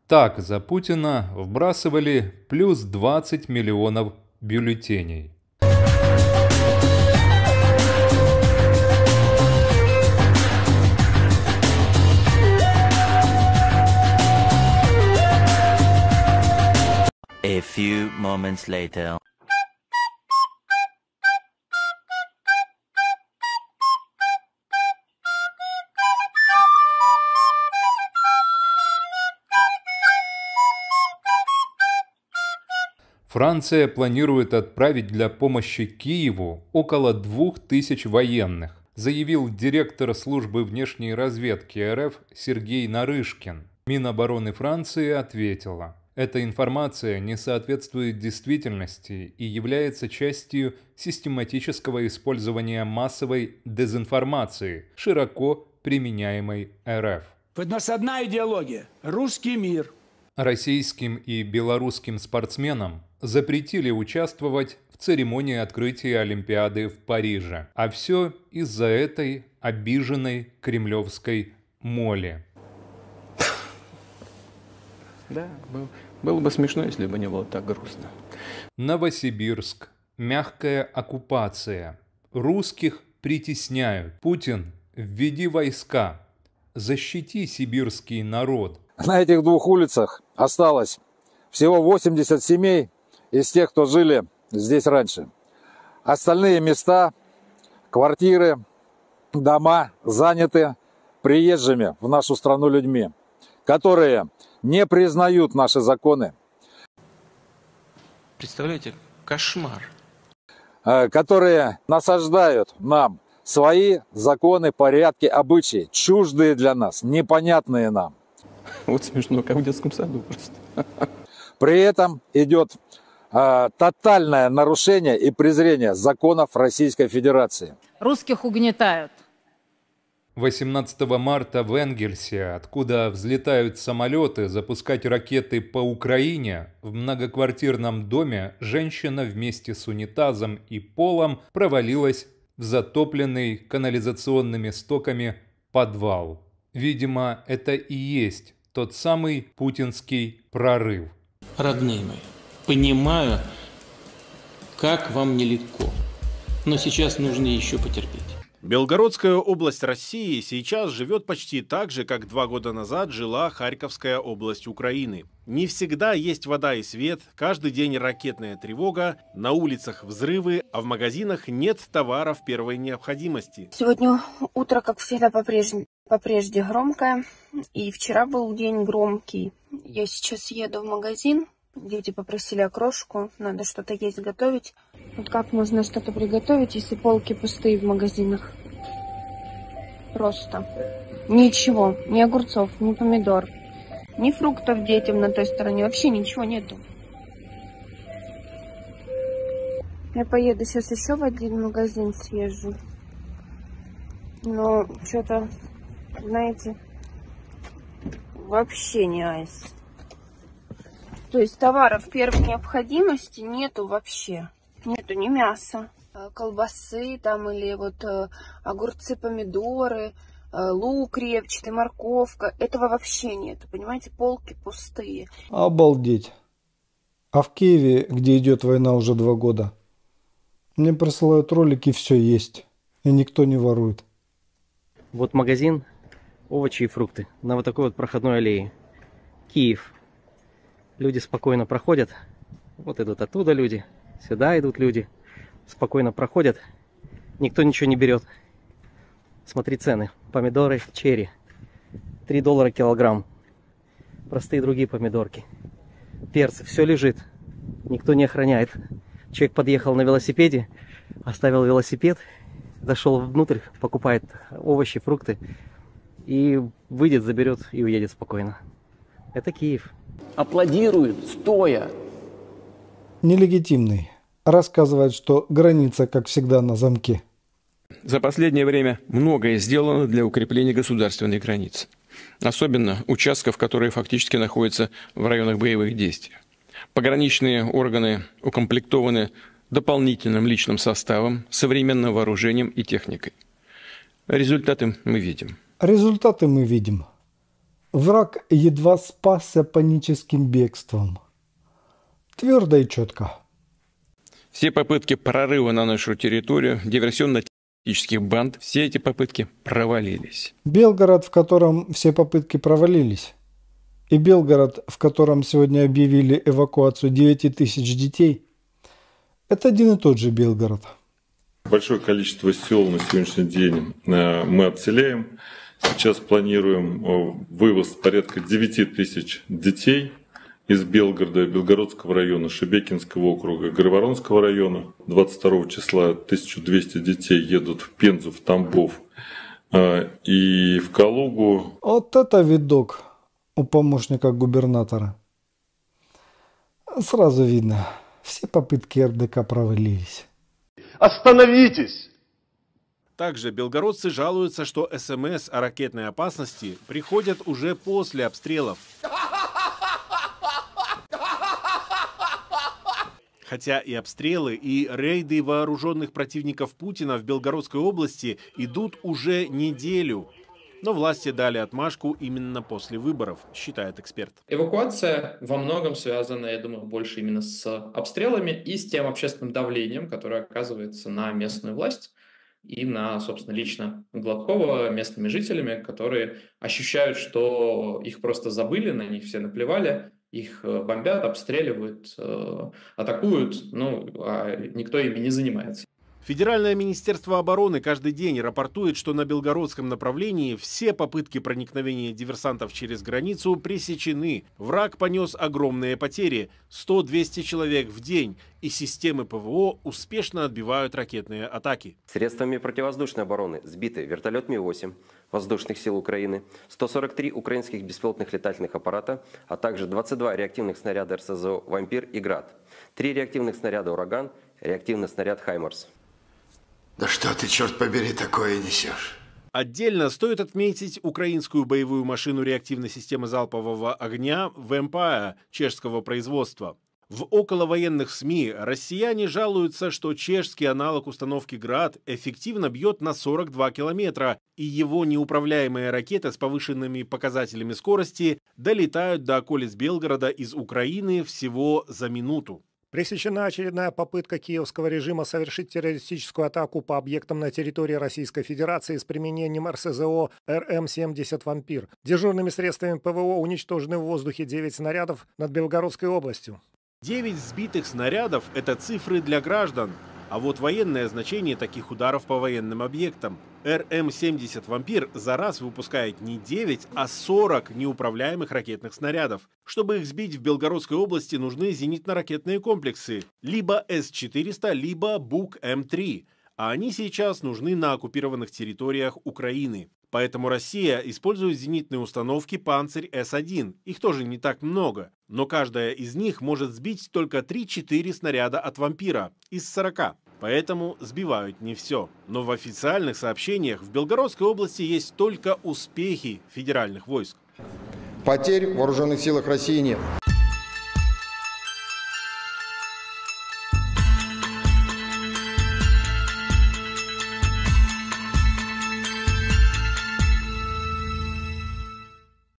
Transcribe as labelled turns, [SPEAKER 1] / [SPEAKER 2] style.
[SPEAKER 1] Так за Путина вбрасывали плюс 20 миллионов бюллетеней.
[SPEAKER 2] A few moments later.
[SPEAKER 1] Франция планирует отправить для помощи Киеву около 2000 военных, заявил директор службы внешней разведки РФ Сергей Нарышкин. Минобороны Франции ответила: эта информация не соответствует действительности и является частью систематического использования массовой дезинформации, широко применяемой РФ.
[SPEAKER 3] У нас одна идеология – русский мир.
[SPEAKER 1] Российским и белорусским спортсменам запретили участвовать в церемонии открытия Олимпиады в Париже. А все из-за этой обиженной кремлевской моли.
[SPEAKER 4] Да, было бы смешно, если бы не было так грустно.
[SPEAKER 1] Новосибирск. Мягкая оккупация. Русских притесняют. Путин, введи войска. Защити сибирский народ.
[SPEAKER 5] На этих двух улицах осталось всего 80 семей из тех, кто жили здесь раньше. Остальные места, квартиры, дома заняты приезжими в нашу страну людьми, которые не признают наши законы.
[SPEAKER 6] Представляете, кошмар.
[SPEAKER 5] Которые насаждают нам свои законы, порядки, обычаи, чуждые для нас, непонятные нам.
[SPEAKER 4] Вот смешно, как в детском саду просто.
[SPEAKER 5] При этом идет тотальное нарушение и презрение законов Российской Федерации.
[SPEAKER 7] Русских угнетают.
[SPEAKER 1] 18 марта в Энгельсе, откуда взлетают самолеты, запускать ракеты по Украине, в многоквартирном доме женщина вместе с унитазом и полом провалилась в затопленный канализационными стоками подвал. Видимо, это и есть тот самый путинский прорыв.
[SPEAKER 6] Родные мои, понимаю, как вам нелегко, но сейчас нужно еще потерпеть.
[SPEAKER 8] Белгородская область России сейчас живет почти так же, как 2 года назад жила Харьковская область Украины. Не всегда есть вода и свет, каждый день ракетная тревога, на улицах взрывы, а в магазинах нет товаров первой необходимости.
[SPEAKER 9] Сегодня утро, как всегда, по-прежде громкое, и вчера был день громкий. Я сейчас еду в магазин, дети попросили окрошку, надо что-то есть, готовить. Вот как можно что-то приготовить, если полки пустые в магазинах? Просто. Ничего, ни огурцов, ни помидор, ни фруктов детям на той стороне, вообще ничего нету. Я поеду сейчас еще в один магазин съезжу. Но что-то, знаете, вообще не айс. То есть товаров первой необходимости нету вообще. Нету ни мяса, колбасы там или вот огурцы, помидоры, лук репчатый, морковка. Этого вообще нету, понимаете, полки пустые.
[SPEAKER 10] Обалдеть. А в Киеве, где идет война уже 2 года, мне присылают ролики, все есть. И никто не ворует.
[SPEAKER 11] Вот магазин, овощи и фрукты на вот такой вот проходной аллее. Киев. Люди спокойно проходят. Вот идут оттуда люди. Сюда идут люди. Спокойно проходят. Никто ничего не берет. Смотри цены. Помидоры черри. $3 килограмм. Простые другие помидорки. Перцы. Все лежит. Никто не охраняет. Человек подъехал на велосипеде. Оставил велосипед. Зашел внутрь. Покупает овощи, фрукты. И выйдет, заберет и уедет спокойно. Это Киев.
[SPEAKER 4] Аплодируют, стоя.
[SPEAKER 10] Нелегитимный. Рассказывает, что граница, как всегда, на замке.
[SPEAKER 4] За последнее время многое сделано для укрепления государственной границы. Особенно участков, которые фактически находятся в районах боевых действий. Пограничные органы укомплектованы дополнительным личным составом, современным вооружением и техникой. Результаты мы видим.
[SPEAKER 10] Результаты мы видим. Враг едва спасся паническим бегством. Твердо и четко.
[SPEAKER 4] Все попытки прорыва на нашу территорию диверсионно-тактических банд, все эти попытки провалились.
[SPEAKER 10] Белгород, в котором все попытки провалились, и Белгород, в котором сегодня объявили эвакуацию 9000 детей, это один и тот же Белгород.
[SPEAKER 7] Большое количество сел на сегодняшний день мы отселяем. Сейчас планируем вывоз порядка 9000 детей из Белгорода, Белгородского района, Шебекинского округа, Грайворонского района. 22 числа 1200 детей едут в Пензу, в Тамбов и в Калугу.
[SPEAKER 10] Вот это видок у помощника губернатора. Сразу видно, все попытки РДК провалились.
[SPEAKER 12] Остановитесь!
[SPEAKER 8] Также белгородцы жалуются, что СМС о ракетной опасности приходят уже после обстрелов. Хотя и обстрелы, и рейды вооруженных противников Путина в Белгородской области идут уже неделю. Но власти дали отмашку именно после выборов, считает эксперт.
[SPEAKER 13] Эвакуация во многом связана, я думаю, больше именно с обстрелами и с тем общественным давлением, которое оказывается на местную власть и на, собственно, лично Гладкова местными жителями, которые ощущают, что их просто забыли, на них все наплевали, их бомбят, обстреливают, атакуют, а никто ими не занимается.
[SPEAKER 8] Федеральное министерство обороны каждый день рапортует, что на белгородском направлении все попытки проникновения диверсантов через границу пресечены. Враг понес огромные потери – 100-200 человек в день, и системы ПВО успешно отбивают ракетные атаки.
[SPEAKER 14] Средствами противовоздушной обороны сбиты вертолет Ми-8 воздушных сил Украины, 143 украинских беспилотных летательных аппарата, а также 22 реактивных снаряда РСЗО «Вампир» и «Град», 3 реактивных снаряда «Ураган», реактивный снаряд «Хаймарс».
[SPEAKER 15] Да что ты, черт побери, такое несешь?
[SPEAKER 8] Отдельно стоит отметить украинскую боевую машину реактивной системы залпового огня «Vampire» чешского производства. В околовоенных СМИ россияне жалуются, что чешский аналог установки «Град» эффективно бьет на 42 километра, и его неуправляемые ракеты с повышенными показателями скорости долетают до околиц Белгорода из Украины всего за минуту.
[SPEAKER 16] Пресечена очередная попытка киевского режима совершить террористическую атаку по объектам на территории Российской Федерации с применением РСЗО РМ-70 «Вампир». Дежурными средствами ПВО уничтожены в воздухе 9 снарядов над Белгородской областью.
[SPEAKER 8] 9 сбитых снарядов – это цифры для граждан. А вот военное значение таких ударов по военным объектам. РМ-70 «Вампир» за раз выпускает не 9, а 40 неуправляемых ракетных снарядов. Чтобы их сбить в Белгородской области, нужны зенитно-ракетные комплексы. Либо С-400, либо БУК-М3. А они сейчас нужны на оккупированных территориях Украины. Поэтому Россия использует зенитные установки «Панцирь С-1». Их тоже не так много. Но каждая из них может сбить только 3-4 снаряда от «Вампира» из 40. Поэтому сбивают не все. Но в официальных сообщениях в Белгородской области есть только успехи федеральных войск.
[SPEAKER 17] Потерь в вооруженных силах России нет.